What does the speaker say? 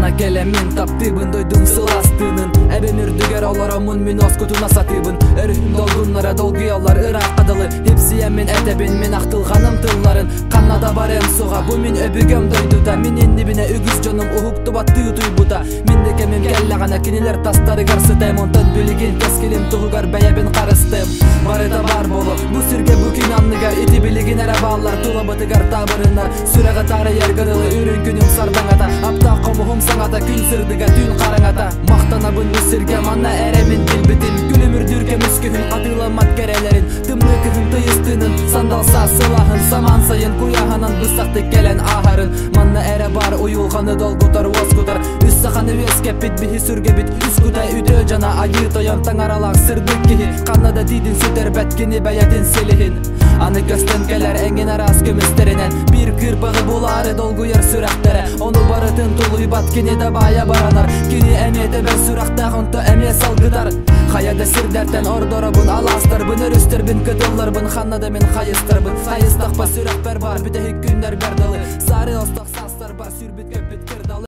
Ана келем мен таптыбын дойдун сыластынын. Эбемирдүгер оларомун мен оскутуна сатыбын. Өрүм долгуннара долгуялар ырак кадылы. Хепсием мен этебин мен актылганым тылларын. Канада барем суга бу мен өбүгөм дойдута. Менин дибине үгүз жонум ухукту баттыы туйбута. Менде кемем келле гана кинилер тастары карсытайм. Онтон билигин тескилим тугугар бәябин карыстым. Барыда бар болуп бу сирге бу кинанныга ити билигин эре баллар тулабытыгар табырына. Сүрага тары ергырылы үрүн күнүм сардаңата. Апта комугум саңата күн сырдыга түн караңата. Мактанабын бу сирге манна эремин билбитин. Күлүмүрдүрге мүскүхүн катыламат керелерин. Тымлыкыгын тыйыстынын сандалса сылахын. Саман сайын куяханан бысакты келен ахарын. Манна эре бар уюлганы долгутар воскутар. Үссаханы вескеп бит бихи сүрге бит. Үскутай үтө жана айы тоян таңаралак сырдык кихи. Канада тидин сүтер бәткини бәятин селихин. Аны көстөн келер эңин арас көмүстеринен. Бир кырпыгы булары долгуяр сүрактері. Оны барытын тулуй баткини да бая баранар. Кини эмете бер сүракта хонто эме салгыдар. Хаяда сирдертен ордоробун аластарбын. Өрүстөрбүн кытылларбын. Ханнада мен хайыстарбын. Хайыстакпа сүрактар бар. Бүтехи күннер бердалы. Сары остак састар бар сүрбүткө.